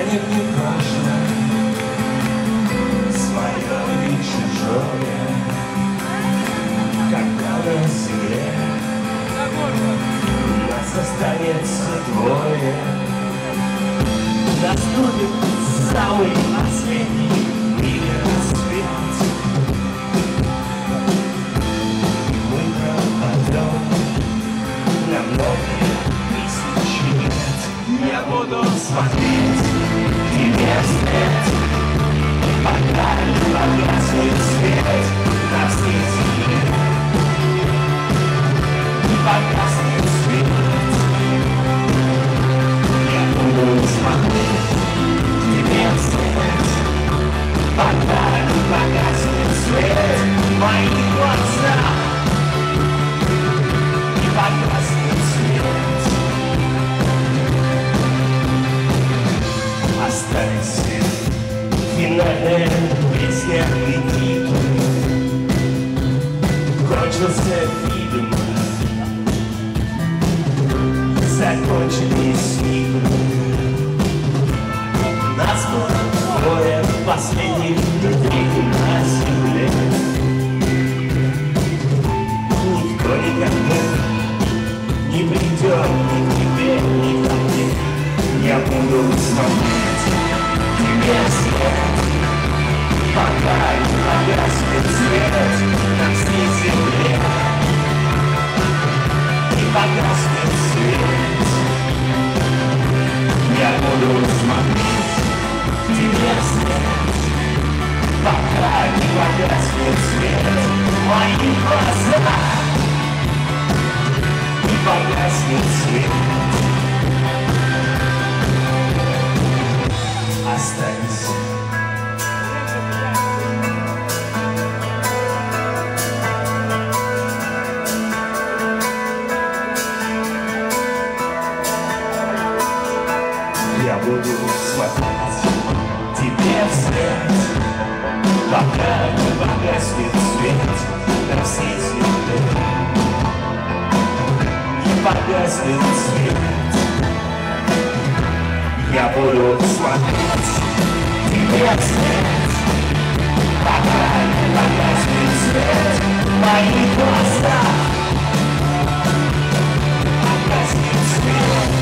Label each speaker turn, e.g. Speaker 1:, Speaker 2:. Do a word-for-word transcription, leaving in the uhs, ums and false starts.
Speaker 1: Взглянем не прошлое, свое и чужое, когда на земле нас останется двое. Наступит самый последний миг рассвет, и мы пропадем на многие тысячи лет. Я буду смотреть тебе вслед, пока не погаснет свет на все земле. Не погаснет свет. Я буду смотреть тебе вслед, пока не погаснет свет в моих глазах. Не погаснет свет. Остались финальная песня и титул. Кончился фильм, закончились игры. Нас было двое последних людей на земле. Никто никогда не придет ни к тебе, ни ко мне. Я буду смотреть тебе вслед, пока не погаснет свет на всей земле. Не погаснет свет. Я буду смотреть тебе вслед, пока не погаснет свет в моих глазах. Не погаснет свет. Остались я буду смотреть тебе вслед, пока не погаснет свет на всей земле. Не погаснет свет. Я буду смотреть тебе вслед, пока не погаснет свет в моих глазах. Погаснет свет.